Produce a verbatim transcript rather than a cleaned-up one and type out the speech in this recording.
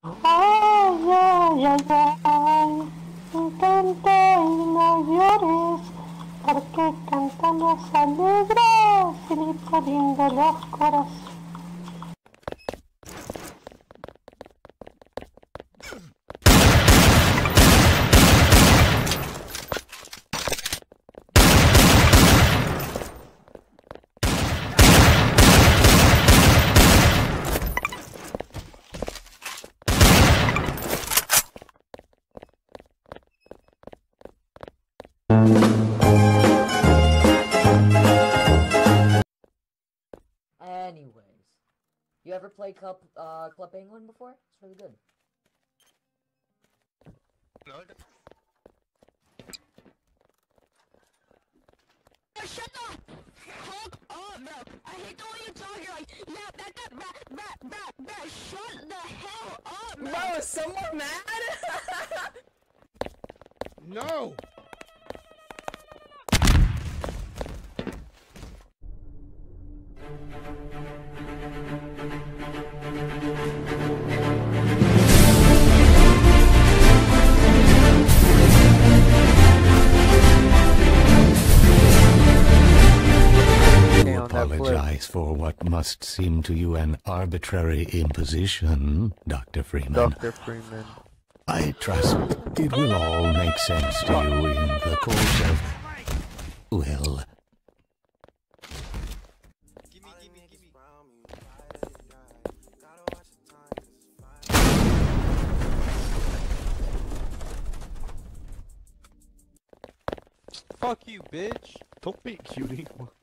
Ay, ay, ay, ay, intenta y no llores, porque cantan los alegres, Filippo lindo los corazones. Anyways, you ever play Club, uh, Club Penguin before? It's really good. No. Shut the fuck up, bro! I hate the way you talk. You're like, yeah, back up, bro, bro, bro, bro. Shut the hell up, bro! Bro, is someone mad? No! Apologize for what must seem to you an arbitrary imposition, Doctor Freeman. Doctor Freeman. I trust it will all make sense to you in the course of... well... Gimme, gimme, gimme. Fuck you, bitch. Don't be cutie.